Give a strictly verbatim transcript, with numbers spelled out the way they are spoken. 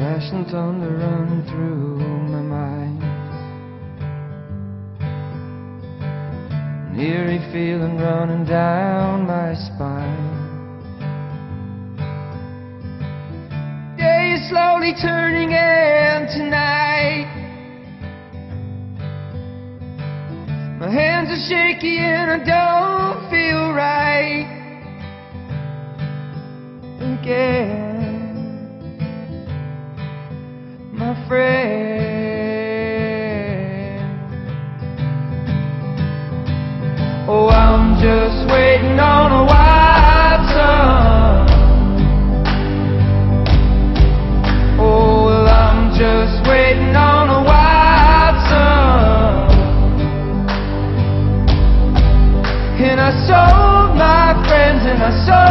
crashing thunder running through my mind, an eerie feeling running down my spine. Day is slowly turning into night. My hands are shaky and I don't feel right again, my friend. Oh, I'm just waiting on a white sun. Oh, well, I'm just waiting on a white sun. And I sold my friends and I sold